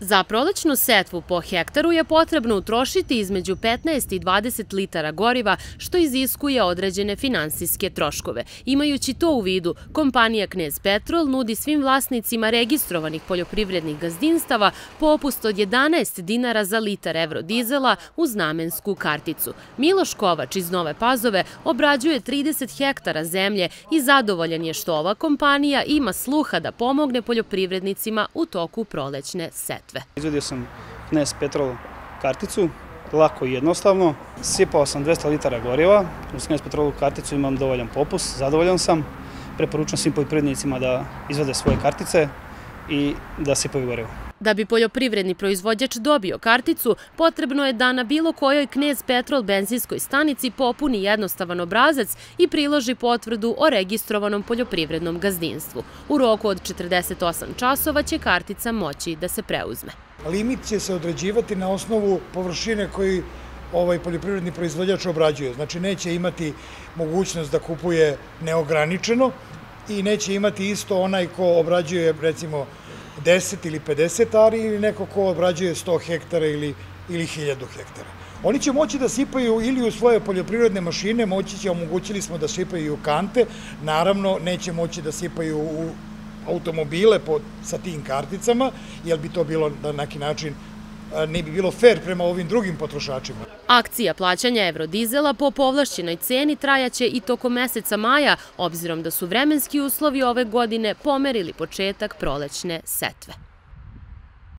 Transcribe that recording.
Za prolećnu setvu po hektaru je potrebno utrošiti između 15 i 20 litara goriva, što iziskuje određene finansijske troškove. Imajući to u vidu, kompanija Knez Petrol nudi svim vlasnicima registrovanih poljoprivrednih gazdinstava popust od 11 dinara za litar evrodizela uz namensku karticu. Miloš Kovač iz Nove Pazove obrađuje 30 hektara zemlje i zadovoljan je što ova kompanija ima sluha da pomogne poljoprivrednicima u toku prolećne setve. Izvadio sam Knez Petrol karticu, lako i jednostavno. Sipao sam 200 litara goriva, uz Knez Petrolu karticu imam dovoljan popust, zadovoljan sam. Preporučujem svim poljoprivrednicima da izvade svoje kartice i da sipaju gorivo. Da bi poljoprivredni proizvođač dobio karticu, potrebno je da na bilo kojoj Knez Petrol benzinskoj stanici popuni jednostavan obrazac i priloži potvrdu o registrovanom poljoprivrednom gazdinstvu. U roku od 48 časova će kartica moći da se preuzme. Limit će se određivati na osnovu površine koju poljoprivredni proizvođač obrađuje. Znači neće imati mogućnost da kupuje neograničeno i neće imati isto onaj ko obrađuje recimo 10 ili 50 ari ili neko ko obrađuje 100 hektara ili 1000 hektara. Oni će moći da sipaju ili u svoje poljoprivredne mašine, omogućili smo da sipaju i u kante, naravno neće moći da sipaju u automobile sa tim karticama, jer bi to bilo na neki način ne bi bilo fair prema ovim drugim potrošačima. Akcija plaćanja evrodizela po povlašćenoj ceni trajaće i tokom meseca maja, obzirom da su vremenski uslovi ove godine pomerili početak prolećne setve.